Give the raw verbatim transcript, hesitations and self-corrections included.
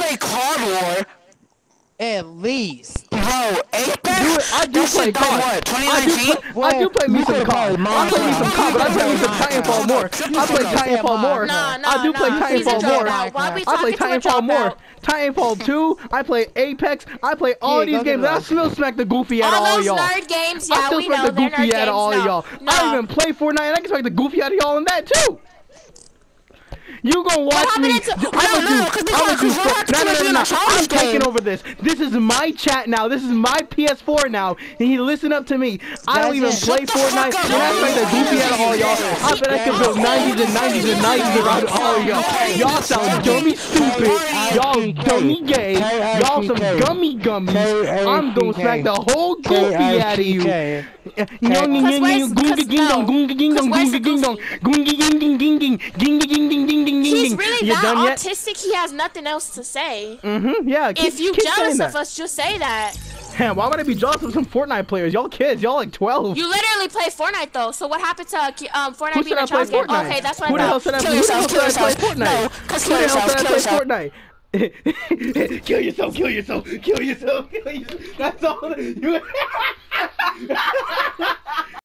play Card War. At least. Bro, Apex? I do play C O D. What, twenty I do nineteen? play, I do play me some C O D. I play me some C O D, but I play me some Titanfall more. I play Titanfall more. No, no, I do play no. Please Titanfall enjoy more. that. Why we I play talking to a Titanfall more. dropout? Titanfall two. I play Apex. I play all Yeah, these go games. get I it. still smack the goofy out of All all those y'all. nerd games, I yeah, still we smack know the they're goofy nerd out of all games. of y'all. No, I don't no. even play Fortnite, and I can smack the goofy out of y'all in that too. You gonna watch me? happened to- I'm I don't gonna know, do. 'cause we I'm got- gonna do. 'cause we're not No, no, gonna no, be no, in no. a challenge I'm taking game. over this. This is my chat now. This is my P S four now. And he listen up to me. I don't even That's it. play Shut the Fortnite. fuck up, And I smack the man. goofy out of all y'all. I bet I can build nineties and nineties and nineties around all of y'all. Y'all sound dummy stupid. Y'all dummy gay. Y'all some gummy gummies. I'm gonna smack the whole goofy out of you. Young where's- cause no. Cause where's the He's really You that done yet? autistic. He has nothing else to say. Mm-hmm. Yeah. Keep, If you keep saying jealous that. of us, just say that. Man, why would I be jealous of some Fortnite players? Y'all kids, y'all like twelve. You literally play Fortnite though. So what happened to uh, um, Fortnite Who being said I a play child's game? Fortnite? Okay, that's what Who the I hell thought. said I, Kill who the hell yourself, said I kill play yourself. Fortnite? No, 'cause Who kill the hell yourself, said I kill play yourself. Fortnite? Kill yourself, kill yourself, kill yourself, kill yourself. That's all. You